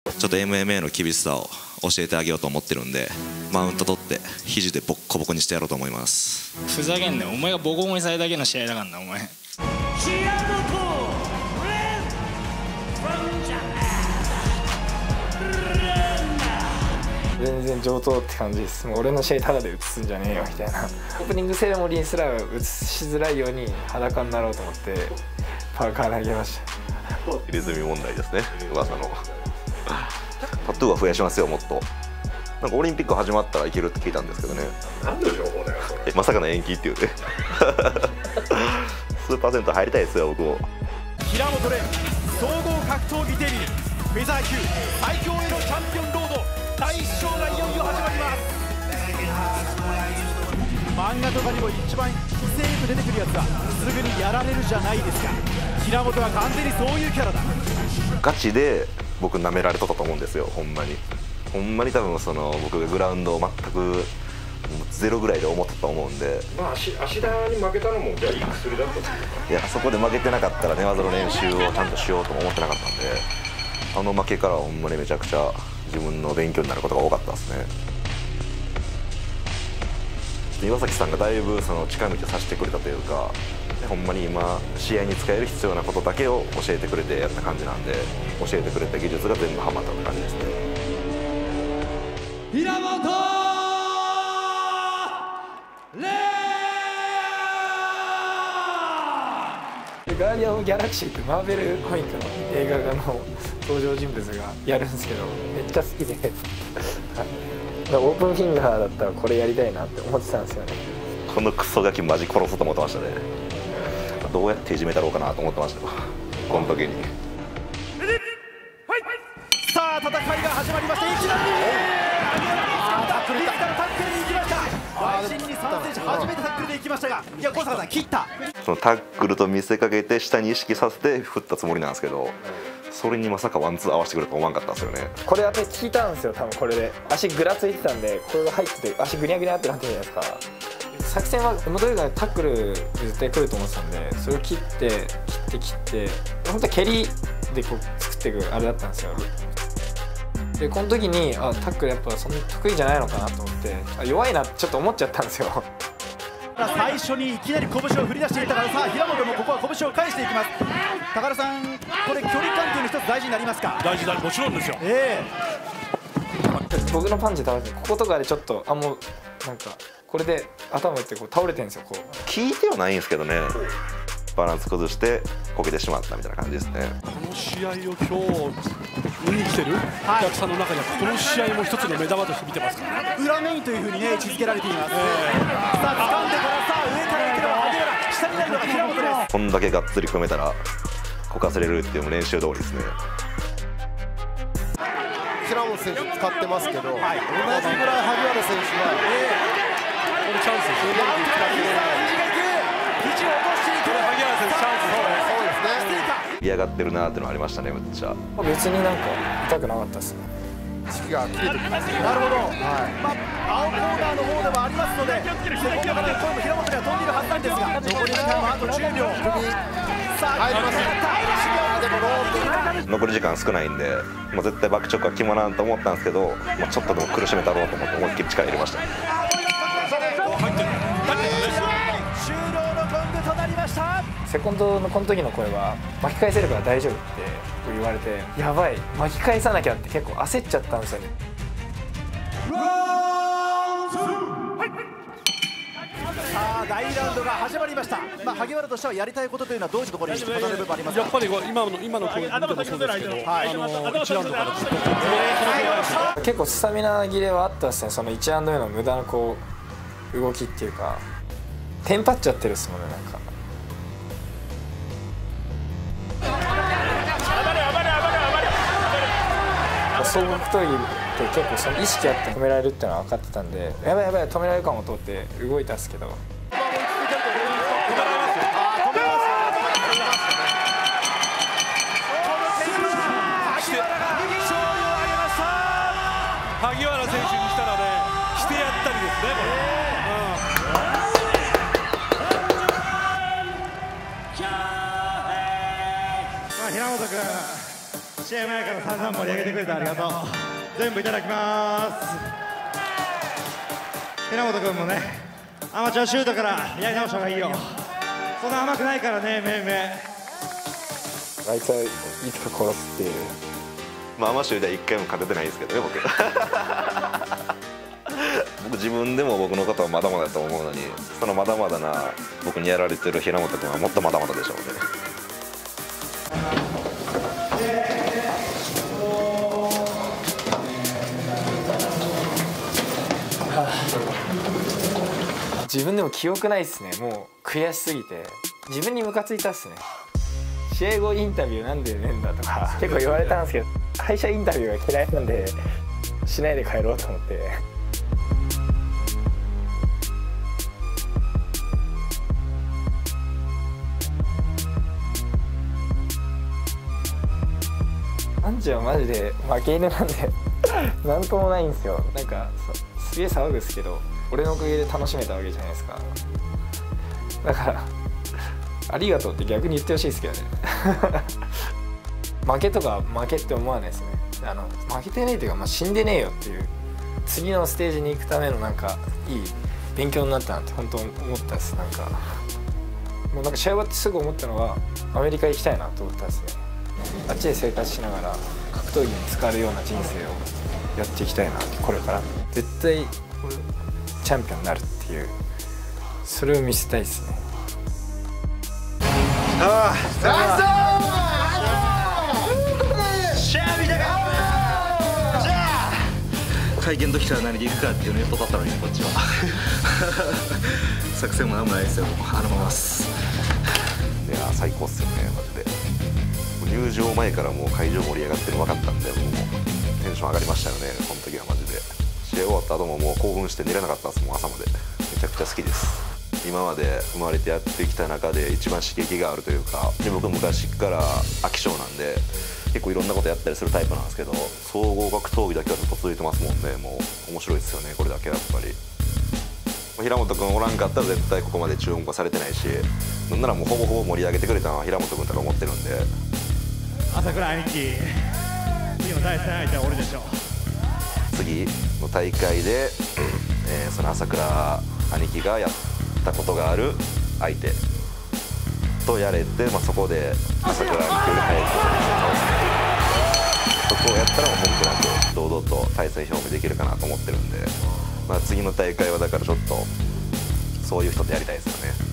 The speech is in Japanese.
ちょっと MMA の厳しさを教えてあげようと思ってるんで、マウント取って肘でボッコボコにしてやろうと思います。 ふざけんなよ、お前がボコボコにされるだけの試合だからな。お前全然上等って感じです。もう俺の試合タダで映すんじゃねえよみたいな。オープニングセレモニーすら映しづらいように裸になろうと思ってパーカー投げました。 入れ墨問題ですね、噂の。タトゥーは増やしますよ、もっと。なんかオリンピック始まったらいけるって聞いたんですけどね。 何の情報だよそれ。 まさかの延期っていうね。スーパー銭湯入りたいですよ、僕も。 平本蓮総合格闘技デビュー、フェザー級最強へのチャンピオンロード第1章がいよいよ始まります。漫画とかにも一番威勢よく出てくるやつはすぐにやられるじゃないですか。平本は完全にそういうキャラだ。 ガチで僕舐められとったと思うんですよ、ほんまに。ほんまに多分僕がグラウンドを全くゼロぐらいで思ったと思うんで、 まあ芦田に負けたのもじゃあいい薬だったっていうか。 いや、そこで負けてなかったら寝技の練習をちゃんとしようとも思ってなかったんで、あの負けからはほんまにめちゃくちゃ自分の勉強になることが多かったですね。岩崎さんがだいぶ近道をさせてくれたというか、ほんまに今試合に使える必要なことだけを教えてくれてやった感じなんで、教えてくれた技術が全部ハマったって感じですね。 平本ガーディアン・オブ・ギャラクシーってマーベルコミックの映画の登場人物がやるんですけど、めっちゃ好きでオープンフィンガーだったらこれやりたいなって思ってたんですよね。 このクソガキマジ殺そうと思ってましたね。どうやっていじめたろうかなと思ってましたよ、この時に。 さあ戦いが始まりました。いきなりタックルに行きました。外人に3選手初めてタックルで行きましたが、いや小坂さん切った。 そのタックルと見せかけて下に意識させて振ったつもりなんですけど、それにまさかワンツー合わせてくると思わんかったんですよね。 これ私聞いたんですよ、多分これで足ぐらついてたんで、これが入ってて足ぐにゃぐにゃってなってるじゃないですか。作戦は元々タックル絶対来ると思ってたんで、それを切って本当は蹴りでこう作っていくあれだったんですよ。でこの時にタックルやっぱそんなに得意じゃないのかなと思って、弱いなってちょっと思っちゃったんですよ。 最初にいきなり拳を振り出していったから、さあ平本もここは拳を返していきます。高田さん、これ距離感というの一つ大事になりますか。 大事だ、もちろんですよ。 僕のパンチ倒してこことかでちょっともうなんかこれで頭打ってこう倒れてるんですよ。こう聞いてはないんですけどね、バランス崩してこけてしまったみたいな感じですね。 この試合を今日見に来てるお客さんの中にはこの試合も一つの目玉として見てますからね。 裏メインというふうにね位置づけられています。さあ掴んでからさあ上から行けば萩原、下になるのが平本です。 こんだけがっつり組めたらこかせれるっていう練習通りですね。 平本選手使ってますけど、同じぐらい萩原選手はこれチャンスですよね。 肘を落としていく萩原選手チャンスそうですね。 嫌がってるなーっていうのありましたね、めっちゃ。 別になんか痛くなかったですね。 時期が切れてきますね。 なるほど、青コーナーの方ではありますので、セコンドからの声も平本には飛んでいるはずなんですが、残り時間はあと10秒。さあ入りますね。でもロー残り時間少ないんで、もう絶対バックチョックは決まらんと思ったんですけど、もうちょっとでも苦しめたろうと思って思いっきり力入れました。 終了のゴングとなりました。 セコンドのこの時の声は巻き返せるから大丈夫って言われて、やばい巻き返さなきゃって結構焦っちゃったんですよね。 さあ第2ラウンドが始まりました。萩原としてはやりたいことというのはどういうところにして語る部分ありますか。 やっぱり今の声見てもそうですけど、1ラウンドからずっと結構スタミナ切れはあったですね。その1ラウンド目の無駄なこう動きっていうかテンパっちゃってるっすもんね。なんか総合格闘技って結構その意識あって止められるっていうのは分かってたんで、やばいやばい止められるかもと思って動いたんですけど、 萩原選手にしたらね、してやったりですね、 平本君試合前から散々盛り上げてくれてありがとう。全部いただきます。平本君もね、アマチュアシュートからやり直した方がいいよ。そんな甘くないからね、めいめい。 あいつはいつか殺すっていう。 まあアマチュアでは1回も勝ててないですけどね、僕自分でも僕のことはまだまだだと思うのに、そのまだまだな僕にやられてる平本君はもっとまだまだでしょうね。 自分でも記憶ないっすね。もう悔しすぎて自分にムカついたっすね。試合後インタビューなんでねえんだとか結構言われたんですけど、敗者インタビューが嫌いなんでしないで帰ろうと思って。アンチはマジで負け犬なんでなんともないんですよ。なんかすげえ騒ぐっすけど、俺のおかげで楽しめたわけじゃないですか。だからありがとうって逆に言ってほしいですけどね負けとか負けって思わないですね。負けてねえっていうか、死んでねえよっていう、次のステージに行くためのなんかいい勉強になったなって本当思ったです。なんかもうなんか試合終わってすぐ思ったのはアメリカ行きたいなと思ったですね。あっちで生活しながら格闘技に使われるような人生をやっていきたいなって。これから絶対チャンピオンになるっていう、それを見せたいですね。 会見の時から何でいくかっていうのを言っとったのに、こっちは作戦も何もないですよ。あのままっす。 いや最高っすよね、マジで。入場前からもう会場盛り上がってるの分かったんで、もうテンション上がりましたよね、この時はマジで。試合終わった後ももう興奮して寝れなかったんですもん、朝まで。めちゃくちゃ好きです。今まで生まれてやってきた中で一番刺激があるというか、で僕昔から飽き性なんで結構いろんなことやったりするタイプなんですけど、総合格闘技だけはずっと続いてますもんね。もう面白いですよね、これだけやっぱり。平本君おらんかったら絶対ここまで注目はされてないし、なんならもうほぼほぼ盛り上げてくれたのは平本君だと思ってるんで。 朝倉兄貴、次の対戦相手は俺でしょ。 次の大会で、その朝倉兄貴がやったことがある相手とやれて、そこで朝倉兄貴より早く倒す、そこをやったら文句なく堂々と対戦表明できるかなと思ってるんで、次の大会はだからちょっとそういう人とやりたいですよね。